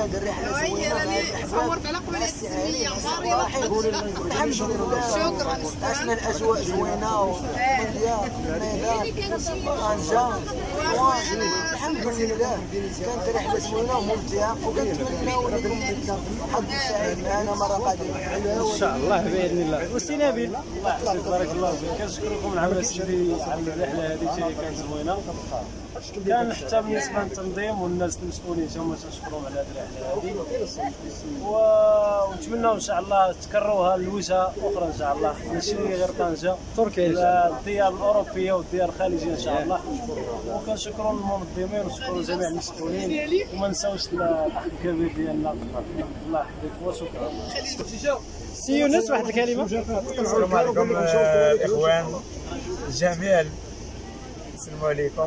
هذه الرحله زوينه. صورت على قبل السميه الحمد لله. شكرا. عشنا الاجواء زوينه ومليان طنجه الحمد لله. كانت رحله زوينه وممتعه وكنتمناو لكم حظ سعيد معنا مره قادمه ان شاء الله باذن الله. وسي نبيل بارك الله فيك، كنشكركم العام السيدي على الرحله هذه كانت زوينه. كان حتى بالنسبه للتنظيم والناس المسؤولين هما تنشكرهم على هذه الرحله هذه، ونتمنوا ان شاء الله تكرروها لوجهه اخرى ان شاء الله، ماشي غير طنجه، تركيا، الديار الاوروبيه والديار الخليجيه ان شاء الله. وكنشكروا المنظمين ونشكروا جميع المسؤولين، وما نساوش الاخ الكبير ديالنا الله يحفظك وشكرا. سي يونس واحد الكلمه. السلام عليكم اخوان جميل، السلام عليكم.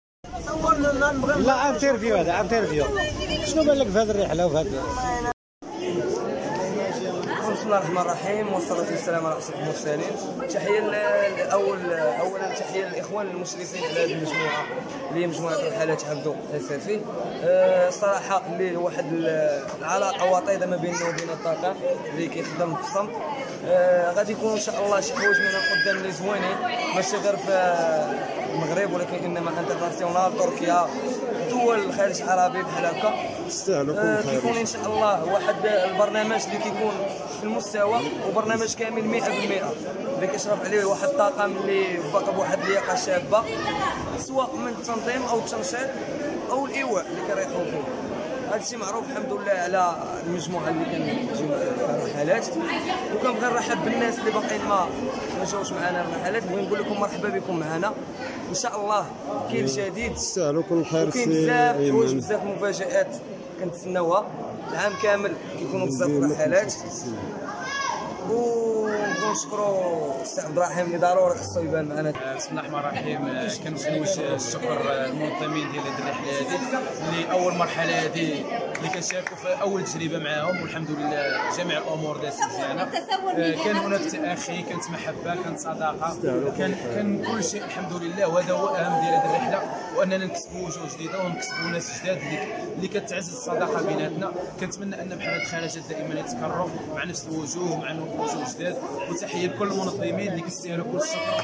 لا انترفيو، هذا انترفيو. شنو بان لك في هذه الرحله وفي هذا؟ بسم الله الرحمن الرحيم والصلاة والسلام على أشرف المرسلين. تحية أولا تحية للإخوان المشرفين على هذه المجموعة اللي هي مجموعة الرحلات عبدو الفافي. الصراحة اللي واحد العلاقة وطيدة ما بيننا وبين الطاقم اللي كيخدم في الصمت. غادي يكون إن شاء الله شي حوايج من قدام اللي زوينين، ماشي غير في المغرب ولكن إنما انترناسيونال، تركيا، دول الخليج العربي بحال هكا. كيكون ان شاء الله واحد البرنامج اللي كيكون في المستوى وبرنامج كامل 100% اللي كيشرف عليه واحد الطاقم اللي باقي بواحد اللياقه شابه، سواء من التنظيم او التنشيط او الايواء اللي كيريحوا فيه. هذا الشيء معروف الحمد لله على المجموعه اللي كنجيو الرحلات. وكنبغي نرحب بالناس اللي باقيين ما جاوش معنا الرحلات، بغي نقول لكم مرحبا بكم معنا ان شاء الله. كاين جديد تستاهلوا كل خير، وكاين بزاف حوايج، بزاف مفاجآت كنتسناوها العام كامل. كيكونوا بزاف الرحلات، ونشكروا السي عبد الرحيم اللي ضروري خصو يبان معنا. بسم الله الرحمن الرحيم. كنوجه الشكر للمنظمين ديال هذه الرحله هذه، اللي اول مرحله هذه اللي كنشاركوا في اول تجربه معاهم، والحمد لله جميع الامور دازت مزيانه. كان هناك تاخي، كانت محبه، كانت صداقه، كان كل شيء الحمد لله. وهذا هو الاهم ديال هذه الرحله، واننا نكسبوا وجوه جديده ونكسبوا ناس جداد اللي كتعزز الصداقه بيناتنا. كنتمنى ان بحال هاد الخرجات دائما يتكرروا مع نفس الوجوه ومع وجوه جداد. وتحيه لكل المنظمين اللي كيستاهلوا كل الشكر.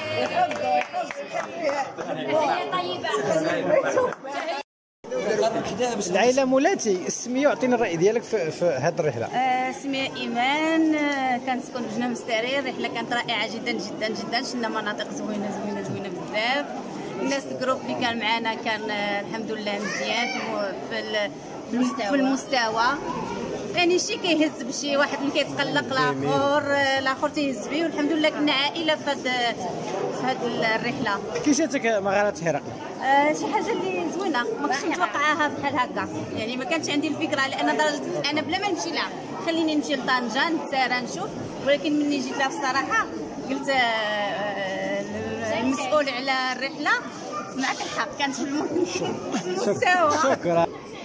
العائله مولاتي، السميه وعطينا الراي ديالك في هذه الرحله. سميه ايمان، كنسكن في جنة مسترير. الرحله كانت رائعه جدا جدا جدا، شفنا مناطق زوينه زوينه زوينه بزاف. الناس الجروب اللي كان معنا كان الحمد لله مزيان في المستوى. يعني شي كيهز بشي واحد اللي كيتقلق، الاخر تيهز بيه. والحمد لله كنا عائله في هاد الرحله. كي جاتك مغارات هرقل؟ شي حاجه اللي زوينه ما كنتش متوقعاها بحال هكا، يعني ما كانش عندي الفكره، لان انا بلا ما نمشي لها خليني نمشي لطنجه نتسارى نشوف. ولكن ملي جيت لها بصراحه قلت المسؤول على الرحله معك الحق، كانت في المستوى. شكرا.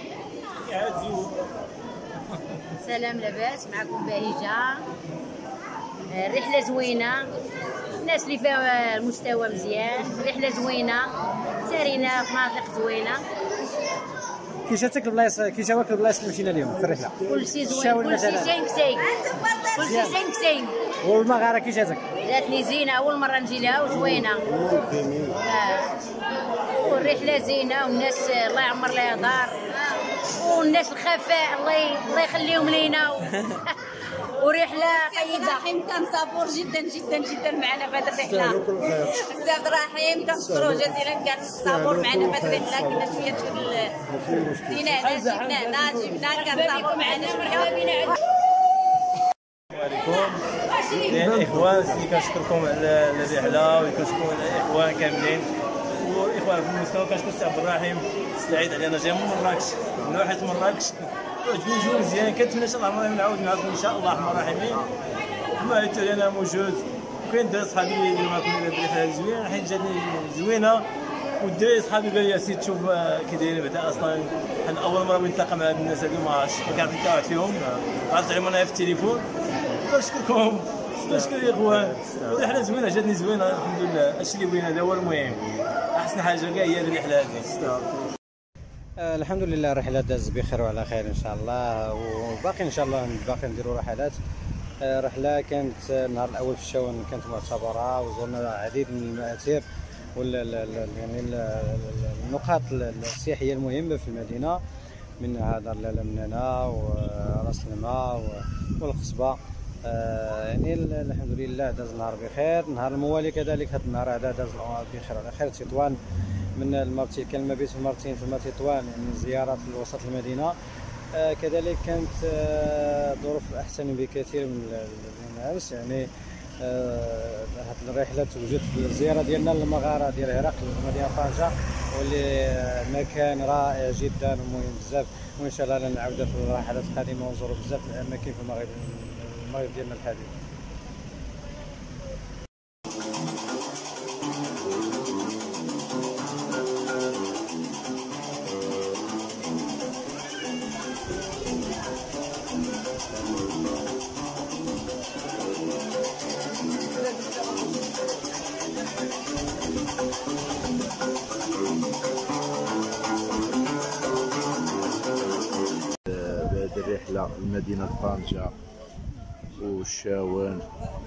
سلام، لاباس معكم بهيجه. الرحله زوينه، الناس اللي فيها المستوى مزيان، رحله زوينه، سارينا في مناطق زوينه. كي جاتك البلايص، كي جاوك البلايص اللي مشينا اليوم في الرحله؟ كلشي زوين، كلشي زين كسين، كلشي زين كسين. والمغاره كي جاتك؟ جاتني زينه، اول مره نجي لها وزوينه. والرحله زينه، والناس الله يعمر لها دار، والناس الخفاء الله يخليهم لينا. ورحله طيبه. رحيم كان صبور جدا جدا جدا معنا في هذه الرحله. السي عبد الرحيم كنشكروه جزيلا، كان صبور معنا في هذه الرحله. كنا شويه جينا هنا جبنا كان صبور معنا شويه. عليكم الاخوان، كنشكركم على الرحله وكنشكروا الاخوان كاملين والاخوان في المستوى. كنشكر السي عبد الرحيم السعيد علينا، جاي من مراكش، من واحد مراكش، عجبني الجو مزيان. كنتمنى ان شاء الله نعاود معكم ان شاء الله الرحمن الرحيم. ما عرفت انا موجود، وكاين دراري صحابي اللي معكم هنا برحله زوينه، حيت جاتني زوينه. والدراري صحابي قال لي سير تشوف كي دايرين بعدا. اصلا حنا اول مره نتلاقى مع هاد الناس هادو، ما كنعرف نتلاقى فيهم، عرفت عليهم انا في التليفون. كنشكركم، كنشكر الاخوان. الرحله زوينه، جاتني زوينه الحمد لله. هادشي اللي بغينا، هذا هو المهم. احسن حاجه كاع هي هذه الرحله هذه. الحمد لله الرحله داز بخير وعلى خير ان شاء الله، وباقي ان شاء الله باقي نديروا رحلات. رحله كانت النهار الاول في الشاون كانت معتبره، وزرنا العديد من المآثر يعني النقاط السياحيه المهمه في المدينه، منها دار لاله منانا وراس الماء والقصبه. يعني الحمد لله داز النهار بخير. النهار الموالي كذلك هذا النهار هذا داز بخير على خير. تطوان من المرتين كان المبيت في المرتين في تطوان، يعني زيارات لوسط المدينه. كذلك كانت ظروف احسن بكثير من الناس، يعني هذه الرحله توجد الزياره ديالنا للمغاره ديال هرقل مدينه طنجه، واللي مكان رائع جدا ومهم بزاف، وان شاء الله نعاودوا في الرحلات القادمه ونزوروا بزاف الاماكن في المغرب ديالنا الحبيب. بهذه الرحلة لمدينة طنجة والشاون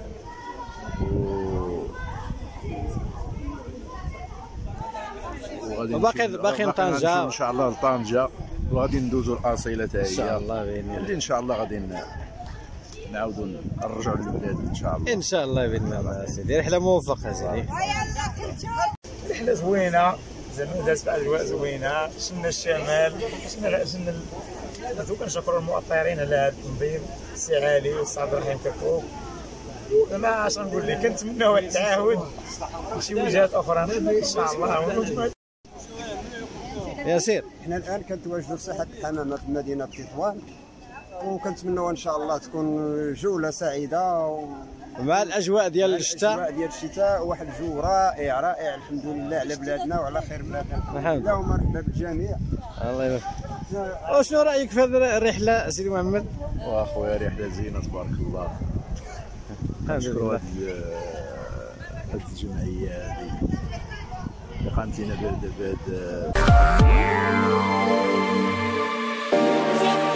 باقي طنجة ان شاء الله لطنجة، وغادي ندوزو الاصيله حتى هي ان شاء الله باذن الله. ان شاء الله غادي نعاودو نرجعوا للبلاد ان شاء الله. ان شاء الله باذن الله سيدي. رحله موفقه سيدي. رحله زوينه زعما دازت في اجواء زوينه، شفنا الشمال، شفنا كنشكروا المؤطرين على هذا التنظيم، السي علي والسي عبد الرحيم كفوف. ما اش نقول لك، كنتمناو التعاون شي وجهات اخرى ان شاء الله. ياسير، احنا الان كنتواجدوا في ساحه الحمامه في مدينه تطوان، وكنتمناو ان شاء الله تكون جوله سعيده مع الاجواء ديال الشتاء. الاجواء ديال الشتاء، واحد الجو رائع الحمد لله على بلادنا وعلى خير بلادنا الحمد لله، ومرحبا بالجميع. الله يبارك. وشنو رايك في هذه الرحله سيدي محمد؟ واخويا رحله زينه تبارك الله. كنشكروا هذه الجمعيه هذه اللي قامت لنا بهذا